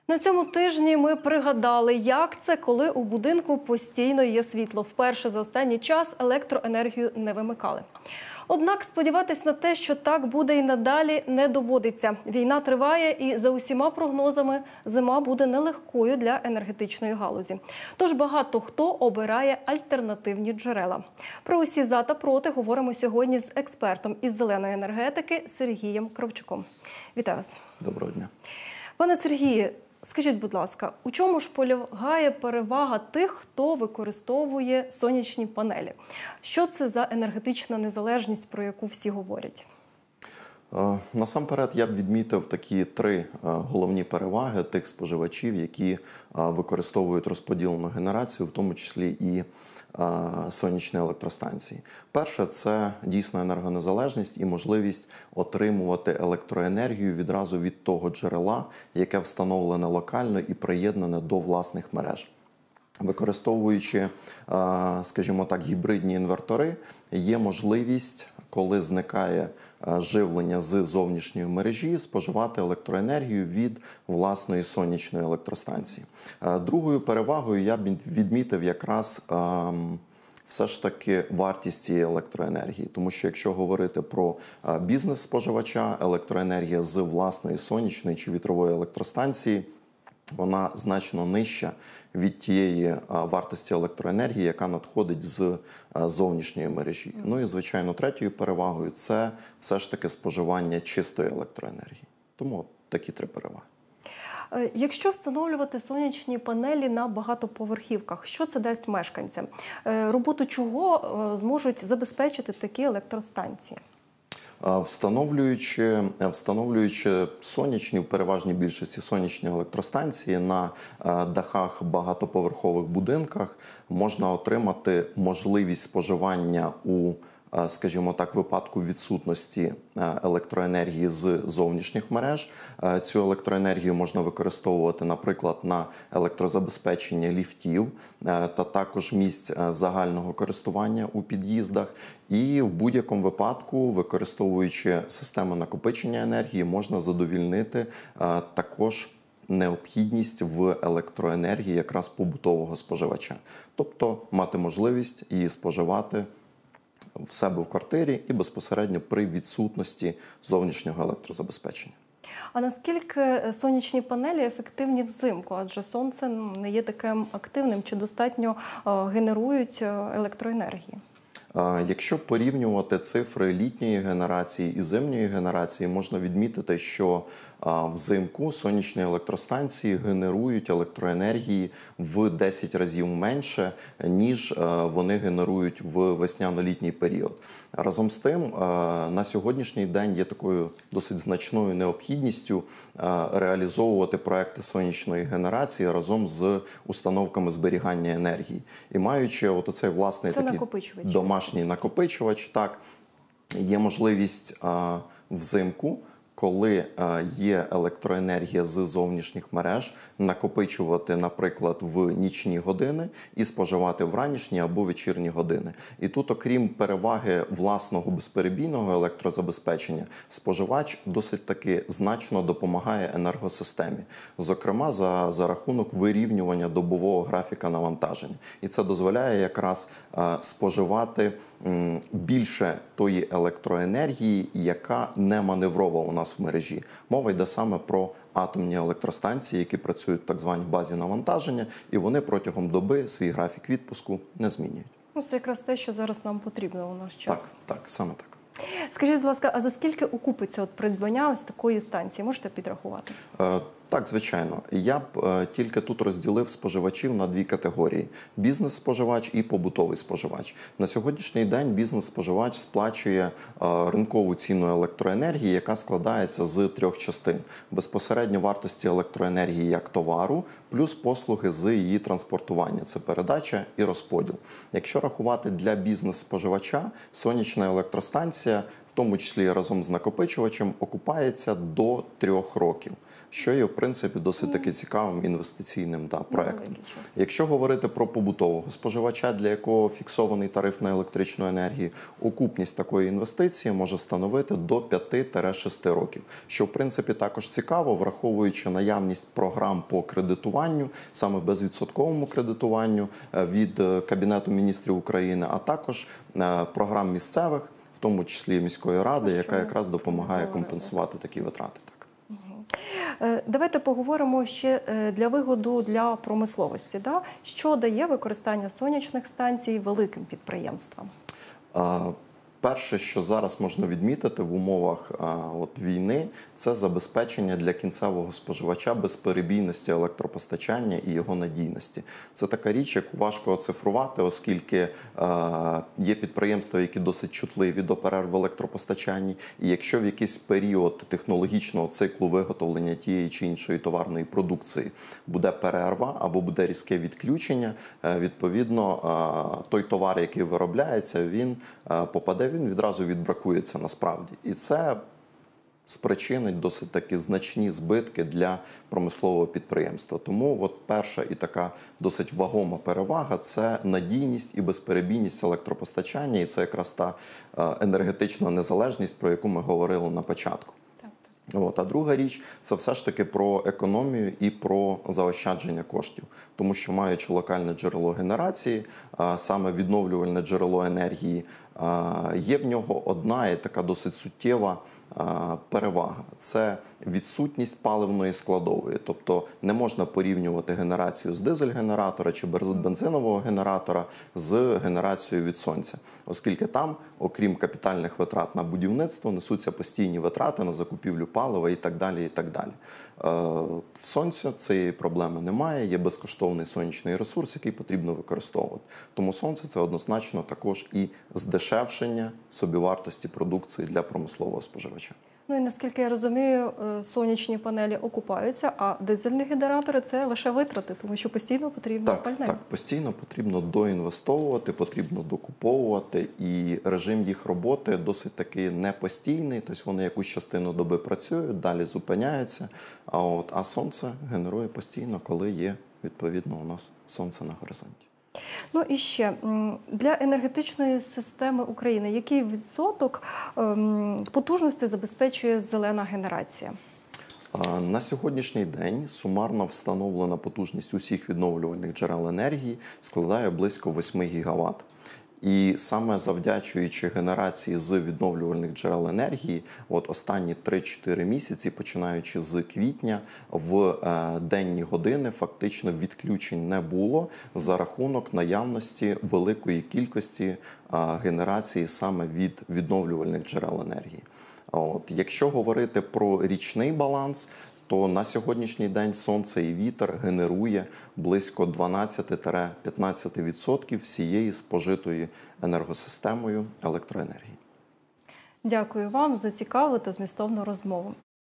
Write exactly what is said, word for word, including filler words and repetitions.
На цьому тижні ми пригадали, як це, коли у будинку постійно є світло. Вперше за останній час електроенергію не вимикали. Однак сподіватись на те, що так буде і надалі, не доводиться. Війна триває і за усіма прогнозами зима буде нелегкою для енергетичної галузі. Тож багато хто обирає альтернативні джерела. Про усі за та проти говоримо сьогодні з експертом із зеленої енергетики Сергієм Кравчуком. Вітаю вас. Доброго дня. Пане Сергію, скажіть, будь ласка, у чому ж полягає перевага тих, хто використовує сонячні панелі? Що це за енергетична незалежність, про яку всі говорять? Насамперед, я б відмітив такі три головні переваги тих споживачів, які використовують розподілену генерацію, в тому числі і сонячні електростанції. Перше – це дійсно енергонезалежність і можливість отримувати електроенергію відразу від того джерела, яке встановлене локально і приєднане до власних мереж. Використовуючи, скажімо так, гібридні інвертори, є можливість, коли зникає живлення з зовнішньої мережі, споживати електроенергію від власної сонячної електростанції. Другою перевагою я б відмітив якраз все ж таки вартість цієї електроенергії. Тому що якщо говорити про бізнес-споживача, електроенергія з власної сонячної чи вітрової електростанції, вона значно нижча від тієї вартості електроенергії, яка надходить з зовнішньої мережі. Ну і, звичайно, третьою перевагою – це все ж таки споживання чистої електроенергії. Тому такі три переваги. Якщо встановлювати сонячні панелі на багатоповерхівках, що це дасть мешканцям? Роботу чого зможуть забезпечити такі електростанції? Встановлюючи, встановлюючи сонячні, в переважній більшості сонячні електростанції на дахах багатоповерхових будинках, можна отримати можливість споживання у, скажімо так, випадку відсутності електроенергії з зовнішніх мереж. Цю електроенергію можна використовувати, наприклад, на електрозабезпечення ліфтів та також місць загального користування у під'їздах. І в будь-якому випадку, використовуючи систему накопичення енергії, можна задовільнити також необхідність в електроенергії якраз побутового споживача. Тобто мати можливість її споживати в себе в квартирі і безпосередньо при відсутності зовнішнього електрозабезпечення. А наскільки сонячні панелі ефективні взимку? Адже сонце не є таким активним, чи достатньо генерують електроенергії? Якщо порівнювати цифри літньої генерації і зимньої генерації, можна відмітити, що взимку сонячні електростанції генерують електроенергії в десять разів менше, ніж вони генерують в весняно-літній період. Разом з тим, на сьогоднішній день є такою досить значною необхідністю реалізовувати проекти сонячної генерації разом з установками зберігання енергії. І маючи от оцей власний такий домашній накопичувач, так, є можливість а, взимку, коли а, є електроенергія з зовнішніх мереж, накопичувати, наприклад, в нічні години і споживати в ранішні або вечірні години. І тут, окрім переваги власного безперебійного електрозабезпечення, споживач досить таки значно допомагає енергосистемі. Зокрема, за, за рахунок вирівнювання добового графіка навантаження. І це дозволяє якраз а, споживати м, більше тої електроенергії, яка не маневрова у нас в мережі. Мова йде саме про атомні електростанції, які працюють в так званій базі навантаження, і вони протягом доби свій графік відпуску не змінюють. Ну, це якраз те, що зараз нам потрібно у наш час. Так, так, саме так. Скажіть, будь ласка, а за скільки окупиться от придбання ось такої станції? Можете підрахувати? Е, так, звичайно. Я б е, тільки тут розділив споживачів на дві категорії – бізнес-споживач і побутовий споживач. На сьогоднішній день бізнес-споживач сплачує е, ринкову ціну електроенергії, яка складається з трьох частин. Безпосередньо вартості електроенергії як товару, плюс послуги з її транспортування – це передача і розподіл. Якщо рахувати для бізнес-споживача, сонячна електростанція тому числі разом з накопичувачем, окупається до трьох років, що є, в принципі, досить таки цікавим інвестиційним да, проектом. Якщо говорити про побутового споживача, для якого фіксований тариф на електричну енергію, окупність такої інвестиції може становити до п'яти-шести років, що, в принципі, також цікаво, враховуючи наявність програм по кредитуванню, саме безвідсотковому кредитуванню від Кабінету міністрів України, а також програм місцевих, в тому числі міської ради, яка якраз допомагає компенсувати такі витрати. Давайте поговоримо ще для вигоду для промисловості. Да? Що дає використання сонячних станцій великим підприємствам? Перше, що зараз можна відмітити в умовах а, от, війни, це забезпечення для кінцевого споживача безперебійності електропостачання і його надійності. Це така річ, яку важко оцифрувати, оскільки а, є підприємства, які досить чутливі до перерв в електропостачанні. І якщо в якийсь період технологічного циклу виготовлення тієї чи іншої товарної продукції буде перерва або буде різке відключення, відповідно, а, той товар, який виробляється, він а, попаде, він відразу відбракується насправді. І це спричинить досить таки значні збитки для промислового підприємства. Тому от перша і така досить вагома перевага – це надійність і безперебійність електропостачання, і це якраз та енергетична незалежність, про яку ми говорили на початку. От. А друга річ – це все ж таки про економію і про заощадження коштів. Тому що, маючи локальне джерело генерації, саме відновлювальне джерело енергії, є в нього одна і така досить суттєва перевага – це відсутність паливної складової. Тобто не можна порівнювати генерацію з дизель-генератора чи бензинового генератора з генерацією від сонця, оскільки там, окрім капітальних витрат на будівництво, несуться постійні витрати на закупівлю палива і так далі, і так далі. В сонцю цієї проблеми немає, є безкоштовний сонячний ресурс, який потрібно використовувати. Тому сонце – це однозначно також і здешевшення собівартості продукції для промислового споживача. Ну і наскільки я розумію, сонячні панелі окупаються, а дизельні генератори – це лише витрати, тому що постійно потрібно так, пальне. Так, постійно потрібно доінвестовувати, потрібно докуповувати, і режим їх роботи досить таки непостійний, тобто вони якусь частину доби працюють, далі зупиняються, а, от, а сонце генерує постійно, коли є, відповідно, у нас сонце на горизонті. Ну і ще, для енергетичної системи України який відсоток потужності забезпечує зелена генерація? На сьогоднішній день сумарно встановлена потужність усіх відновлювальних джерел енергії складає близько восьми гігават. І саме завдячуючи генерації з відновлювальних джерел енергії, от останні три-чотири місяці, починаючи з квітня, в е, денні години фактично відключень не було за рахунок наявності великої кількості е, генерації саме від відновлювальних джерел енергії. От, якщо говорити про річний баланс, то на сьогоднішній день сонце і вітер генерує близько дванадцять-п'ятнадцять відсотків всієї спожитої енергосистемою електроенергії. Дякую вам за цікаву та змістовну розмову.